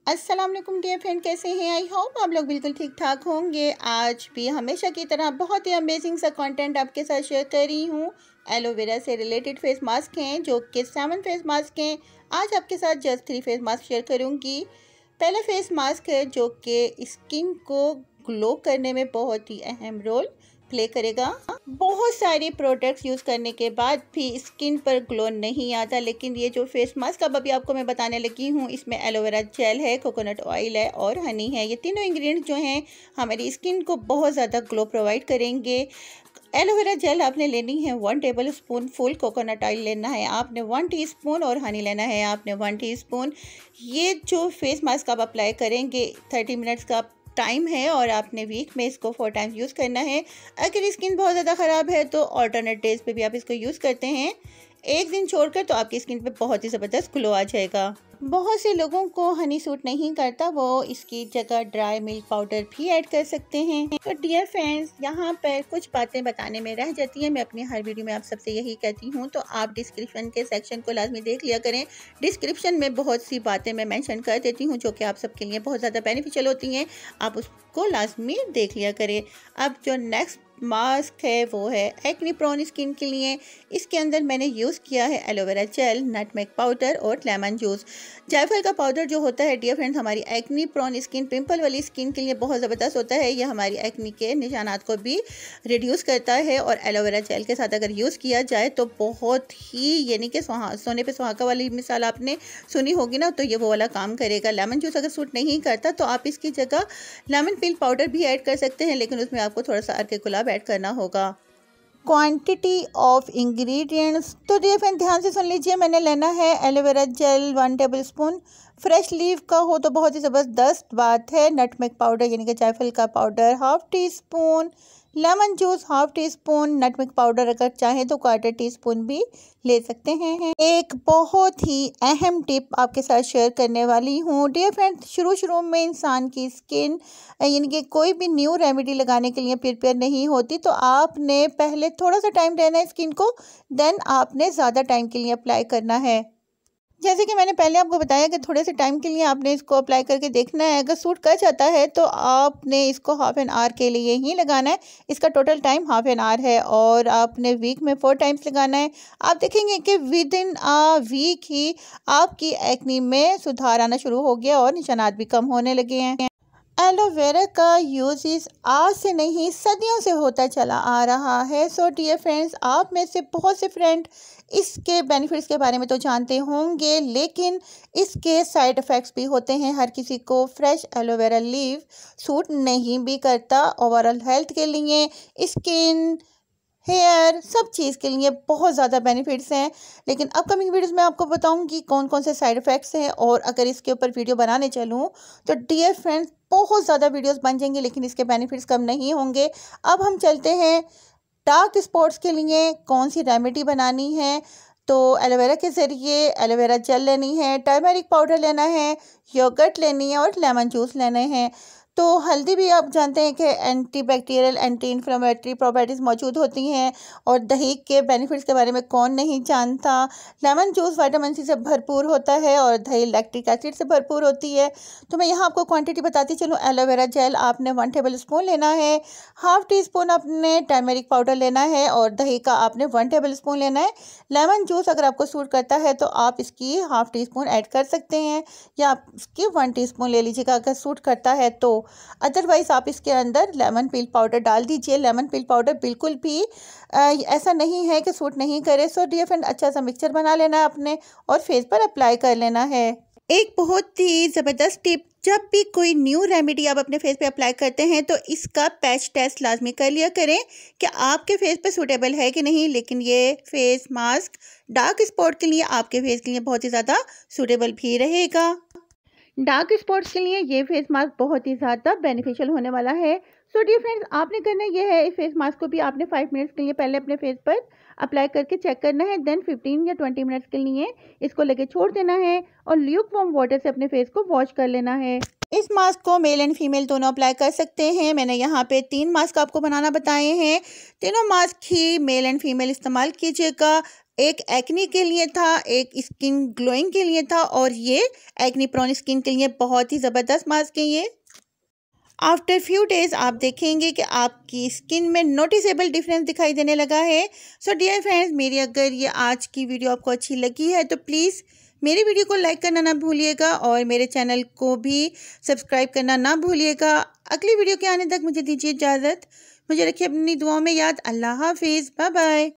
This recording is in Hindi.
अस्सलाम वालेकुम डियर फ्रेंड, कैसे हैं? आई होप आप लोग बिल्कुल ठीक ठाक होंगे। आज भी हमेशा की तरह बहुत ही अमेजिंग सा कंटेंट आपके साथ शेयर कर रही हूँ। एलोवेरा से रिलेटेड फेस मास्क हैं जो कि 7 फेस मास्क हैं। आज आपके साथ जस्ट 3 फेस मास्क शेयर करूँगी। पहला फेस मास्क है जो कि स्किन को ग्लो करने में बहुत ही अहम रोल प्ले करेगा। बहुत सारे प्रोडक्ट्स यूज़ करने के बाद भी स्किन पर ग्लो नहीं आता, लेकिन ये जो फेस मास्क अब अभी आपको मैं बताने लगी हूँ, इसमें एलोवेरा जेल है, कोकोनट ऑयल है और हनी है। ये तीनों इंग्रेडिएंट्स जो हैं हमारी स्किन को बहुत ज़्यादा ग्लो प्रोवाइड करेंगे। एलोवेरा जेल आपने लेनी है 1 tablespoon, full coconut oil लेना है आपने 1 टीस्पून और हनी लेना है आपने 1 टीस्पून। ये जो फेस मास्क आप अप्लाई करेंगे 30 मिनट्स का टाइम है और आपने वीक में इसको 4 टाइम्स यूज़ करना है। अगर स्किन बहुत ज़्यादा ख़राब है तो ऑल्टरनेट डेज पे भी आप इसको यूज़ करते हैं, एक दिन छोड़कर, तो आपकी स्किन पे बहुत ही ज़बरदस्त ग्लो आ जाएगा। बहुत से लोगों को हनी सूट नहीं करता, वो इसकी जगह ड्राई मिल्क पाउडर भी ऐड कर सकते हैं। तो डियर फ्रेंड्स, यहाँ पर कुछ बातें बताने में रह जाती हैं। मैं अपनी हर वीडियो में आप सबसे यही कहती हूँ, तो आप डिस्क्रिप्शन के सेक्शन को लाजमी देख लिया करें। डिस्क्रिप्शन में बहुत सी बातें मैं मेंशन कर देती हूँ जो कि आप सबके लिए बहुत ज़्यादा बेनिफिशियल होती हैं, आप उसको लाजमी देख लिया करें। अब जो नेक्स्ट मास्क है वो है एक्ने प्रोन स्किन के लिए। इसके अंदर मैंने यूज़ किया है एलोवेरा जेल, नटमेग पाउडर और लेमन जूस। जायफल का पाउडर जो होता है डियर फ्रेंड्स, हमारी एक्ने प्रोन स्किन, पिंपल वाली स्किन के लिए बहुत ज़बरदस्त होता है। यह हमारी एक्ने के निशानात को भी रिड्यूस करता है और एलोवेरा जेल के साथ अगर यूज़ किया जाए तो बहुत ही, यानी कि सोने पे सुहागा वाली मिसाल आपने सुनी होगी ना, तो ये वो वाला काम करेगा। लेमन जूस अगर सूट नहीं करता तो आप इसकी जगह लेमन पील पाउडर भी ऐड कर सकते हैं, लेकिन उसमें आपको थोड़ा सा अर्के गुलाब ऐड करना होगा। क्वांटिटी ऑफ इंग्रेडिएंट्स, तो डियर फ्रेंड ध्यान से सुन लीजिए। मैंने लेना है aloe vera gel 1 tablespoon, fresh leaf का हो तो बहुत ही ज़बरदस्त बात है। नटमेग पाउडर यानी कि जायफल का powder 1/2 teaspoon, lemon juice 1/2 teaspoon, nutmeg powder अगर चाहें तो 1/4 टीस्पून भी ले सकते हैं। एक बहुत ही अहम टिप आपके साथ शेयर करने वाली हूँ डियर फ्रेंड। शुरू में इंसान की स्किन यानी कि कोई भी न्यू रेमेडी लगाने के लिए प्रिपेयर नहीं होती, तो आपने पहले थोड़ा सा टाइम देना है स्किन को, देन आपने ज़्यादा टाइम के लिए अप्लाई करना है। जैसे कि मैंने पहले आपको बताया कि थोड़े से टाइम के लिए आपने इसको अप्लाई करके देखना है। अगर सूट कर जाता है तो आपने इसको हाफ एन आवर के लिए ही लगाना है। इसका total time half an hour है और आपने वीक में 4 टाइम्स लगाना है। आप देखेंगे कि विद इन अ वीक ही आपकी एक्ने में सुधार आना शुरू हो गया और निशानात भी कम होने लगे हैं। एलोवेरा का यूज़ आज से नहीं सदियों से होता चला आ रहा है। सो डियर फ्रेंड्स, आप में से बहुत से फ्रेंड इसके बेनिफिट्स के बारे में तो जानते होंगे, लेकिन इसके साइड इफ़ेक्ट्स भी होते हैं। हर किसी को फ्रेश एलोवेरा लीफ सूट नहीं भी करता। ओवरऑल हेल्थ के लिए, स्किन, हेयर, सब चीज़ के लिए बहुत ज़्यादा बेनिफिट्स हैं। लेकिन अपकमिंग वीडियोस में आपको बताऊंगी कौन कौन से साइड इफ़ेक्ट्स हैं, और अगर इसके ऊपर वीडियो बनाने चलूँ तो डियर फ्रेंड्स बहुत ज़्यादा वीडियोस बन जाएंगे, लेकिन इसके बेनिफिट्स कम नहीं होंगे। अब हम चलते हैं डार्क स्पॉट्स के लिए कौन सी रेमेडी बनानी है। तो एलोवेरा के ज़रिए एलोवेरा जेल लेनी है, टर्मरिक पाउडर लेना है, योगर्ट लेनी है और लेमन जूस लेने हैं। तो हल्दी भी आप जानते हैं कि एंटीबैक्टीरियल, एंटी इन्फ्लेमेटरी प्रॉपर्टीज़ मौजूद होती हैं, और दही के बेनिफिट्स के बारे में कौन नहीं जानता। लेमन जूस विटामिन सी से भरपूर होता है और दही लैक्टिक एसिड से भरपूर होती है। तो मैं यहाँ आपको क्वांटिटी बताती चलूँ। एलोवेरा जेल आपने 1 टेबल स्पून लेना है, 1/2 टीस्पून आपने टर्मरिक पाउडर लेना है और दही का आपने 1 टेबल स्पून लेना है। लेमन जूस अगर आपको सूट करता है तो आप इसकी 1/2 टीस्पून ऐड कर सकते हैं, या आप इसकी 1 टीस्पून ले लीजिएगा अगर सूट करता है तो। अदरवाइज़ आप इसके अंदर लेमन पील पाउडर डाल दीजिए। लेमन पील पाउडर बिल्कुल भी ऐसा नहीं है कि सूट नहीं करे। सो डियर फ्रेंड, अच्छा सा मिक्सचर बना लेना है अपने और फेस पर अप्लाई कर लेना है। एक बहुत ही ज़बरदस्त टिप, जब भी कोई न्यू रेमेडी आप अपने फेस पे अप्लाई करते हैं तो इसका पैच टेस्ट लाजमी कर लिया करें कि आपके फेस पे सूटेबल है कि नहीं। लेकिन ये फेस मास्क डार्क स्पॉट के लिए, आपके फेस के लिए बहुत ही ज़्यादा सूटेबल भी रहेगा। डार्क स्पॉट्स के लिए ये फेस मास्क बहुत ही ज़्यादा बेनिफिशियल होने वाला है। सो डियर फ्रेंड्स, आपने करना ये है, इस फेस मास्क को भी आपने 5 मिनट्स के लिए पहले अपने फेस पर अप्लाई करके चेक करना है, देन 15 या 20 मिनट्स के लिए इसको लेके छोड़ देना है और ल्यूक वार्म वाटर से अपने फेस को वॉश कर लेना है। इस मास्क को मेल एंड फीमेल दोनों अप्लाई कर सकते हैं। मैंने यहाँ पे 3 मास्क आपको बनाना बताए हैं। तीनों मास्क ही मेल एंड फीमेल इस्तेमाल कीजिएगा। एक एक्ने के लिए था, एक स्किन ग्लोइंग के लिए था और ये एक्ने प्रोन स्किन के लिए बहुत ही ज़बरदस्त मास्क है ये। आफ्टर फ्यू डेज़ आप देखेंगे कि आपकी स्किन में नोटिसेबल डिफरेंस दिखाई देने लगा है। सो डियर फ्रेंड्स, मेरी अगर ये आज की वीडियो आपको अच्छी लगी है तो प्लीज़ मेरी वीडियो को लाइक करना ना भूलिएगा और मेरे चैनल को भी सब्सक्राइब करना ना भूलिएगा। अगली वीडियो के आने तक मुझे दीजिए इजाज़त। मुझे रखिए अपनी दुआओं में याद। अल्लाह हाफिज़, बाय बाय।